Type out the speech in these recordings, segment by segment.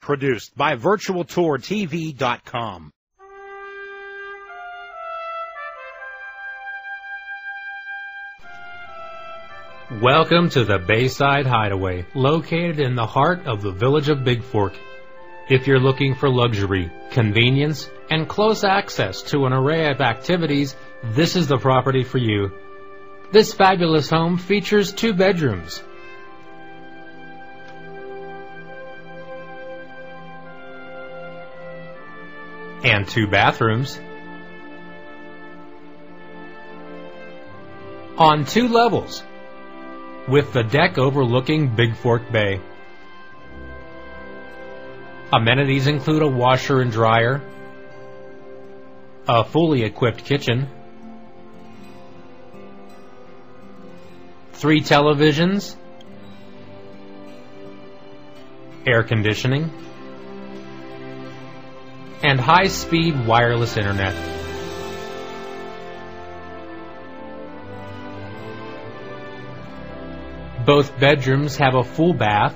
Produced by VirtualTourTV.com. Welcome to the Bayside Hideaway, located in the heart of the village of Big Fork. If you're looking for luxury, convenience, and close access to an array of activities, this is the property for you. This fabulous home features 2 bedrooms, and 2 bathrooms, on 2 levels, with the deck overlooking Big Fork Bay. Amenities include a washer and dryer, a fully equipped kitchen, 3 televisions, air conditioning, and high-speed wireless internet. Both bedrooms have a full bath,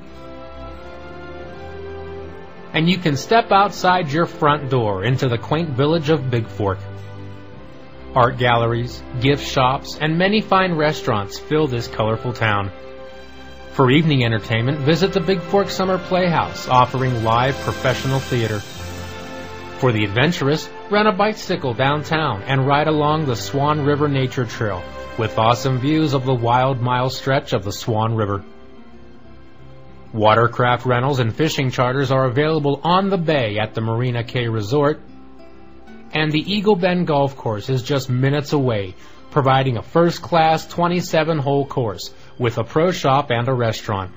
and you can step outside your front door into the quaint village of Big Fork. Art galleries, gift shops, and many fine restaurants fill this colorful town. For evening entertainment, visit the Big Fork Summer Playhouse, offering live professional theater. For the adventurous, rent a bicycle downtown and ride along the Swan River Nature Trail with awesome views of the Wild Mile stretch of the Swan River. Watercraft rentals and fishing charters are available on the bay at the Marina Cay Resort, and the Eagle Bend Golf Course is just minutes away, providing a first-class 27-hole course with a pro shop and a restaurant.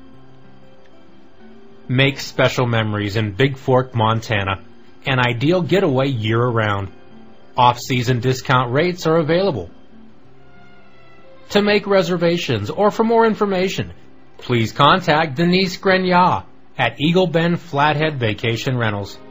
Make special memories in Big Fork, Montana, an ideal getaway year-round. Off-season discount rates are available. To make reservations or for more information, please contact Denise Grenier at Eagle Bend Flathead Vacation Rentals.